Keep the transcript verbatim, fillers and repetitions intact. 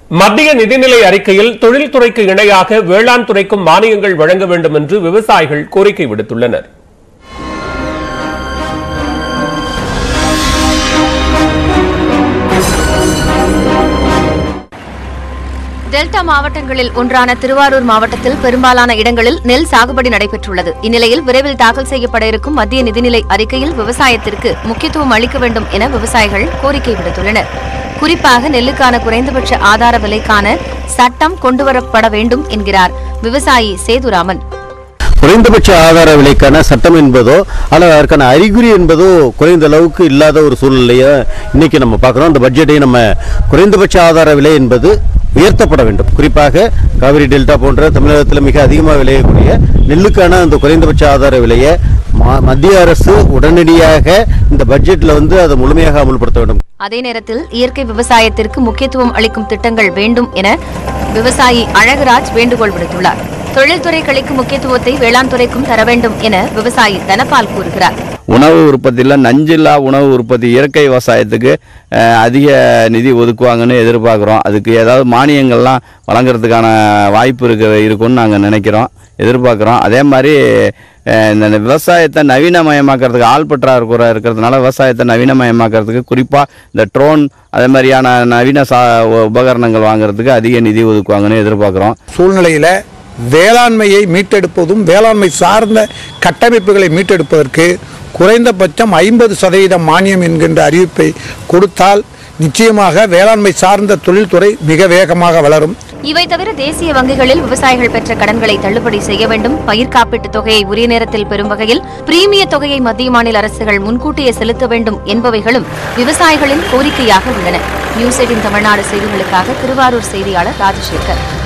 மத்திய நிதிநிலை அறிக்கையில் தொழில்துறைக்கு இணையாக வேளாண் துறைக்கும் மானியங்கள் வழங்க வேண்டும் என்று விவசாயிகள் கோரிக்கை விடுத்துள்ளனர். டெல்டா மாவட்டங்களில் ஒன்றான திருவாரூர் மாவட்டத்தில் பெரும்பாலான இடங்களில் நெல் சாகுபடி நடைபெற்றுள்ளது. இந்நிலையில் விரைவில் தாக்கல் செய்யப்பட இருக்கும் மத்திய நிதிநிலை அறிக்கையில் விவசாயத்திற்கு முக்கியத்துவம் அளிக்க வேண்டும் என விவசாயிகள் கோரிக்கை விடுத்துள்ளனர். குறிப்பாக நெல்லுக்கான குறைந்தபட்ச ஆதார விலைக்கான சட்டம் கொண்டுவரப்பட வேண்டும் என்கிறார் விவசாயி சேதுராமன். குறைந்தபட்ச ஆதார விலைக்கான சட்டம் என்பதோ அல்லது அதற்கான அறிகுறி என்பதோ குறைந்த அளவுக்கு இல்லாத ஒரு சூழ்நிலையை இன்னைக்கு நம்ம பார்க்குறோம். அந்த பட்ஜெட்டை நம்ம குறைந்தபட்ச ஆதார விலை என்பது உயர்த்தப்பட வேண்டும். குறிப்பாக காவிரி டெல்டா போன்ற தமிழகத்தில் மிக அதிகமாக விளையக்கூடிய நெல்லுக்கான அந்த குறைந்தபட்ச ஆதார விலையை மத்திய அரசு உடனடியாக இந்த பட்ஜெட்டில் வந்து அதை முழுமையாக அமல்படுத்த வேண்டும். அதே நேரத்தில் இயற்கை விவசாயத்திற்கு முக்கியத்துவம் அளிக்கும் திட்டங்கள் வேண்டும் என விவசாயி அழகுராஜ் வேண்டுகோள் விடுத்துள்ளார். தொழில்துறை கிளைக்கு முக்கியத்துவத்தை வேளாண் துறைக்கும் தர வேண்டும் என விவசாயி தனபால் கூறுகிறார். உணவு உற்பத்தியில் நஞ்சில்லா உணவு உற்பத்தி இயற்கை விவசாயத்துக்கு அதிக நிதி ஒதுக்குவாங்கன்னு எதிர்பார்க்குறோம். அதுக்கு ஏதாவது மானியங்கள்லாம் வழங்குறதுக்கான வாய்ப்பு இருக்க இருக்கும்னு நாங்கள் நினைக்கிறோம், எதிர்பார்க்குறோம். அதே மாதிரி இந்த விவசாயத்தை நவீனமயமாக்கிறதுக்கு ஆள் பற்றாக்குறை இருக்கிறதுனால விவசாயத்தை நவீனமயமாக்கிறதுக்கு குறிப்பாக இந்த ட்ரோன் அதே மாதிரியான நவீன சா உபகரணங்கள் வாங்குறதுக்கு அதிக நிதி ஒதுக்குவாங்கன்னு எதிர்பார்க்குறோம். சூழ்நிலையில் வேளாண்மையை மீட்டெடுப்பதும் வேளாண்மை சார்ந்த கட்டமைப்புகளை மீட்டெடுப்பதற்கு குறைந்தபட்சம் ஐம்பது சதவீதம் மானியம் என்கின்ற அறிவிப்பை கொடுத்தால் நிச்சயமாக வேளாண்மை சார்ந்த தொழில்துறை மிக வேகமாக வளரும். இவை தவிர தேசிய வங்கிகளில் விவசாயிகள் பெற்ற கடன்களை தள்ளுபடி செய்ய வேண்டும். பயிர் காப்பீட்டு தொகையை உரிய நேரத்தில் பெறும் வகையில் பிரீமிய தொகையை மத்திய மாநில அரசுகள் முன்கூட்டியே செலுத்த வேண்டும் என்பவைகளும் விவசாயிகளின் கோரிக்கையாக உள்ளன. நியூஸ் எய்ட்டீன் தமிழ்நாடு செய்திகளுக்காக திருவாரூர் செய்தியாளர் ராஜசேகர்.